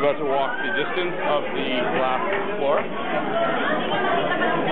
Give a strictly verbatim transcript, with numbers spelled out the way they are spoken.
I'm about to walk the distance of the glass floor.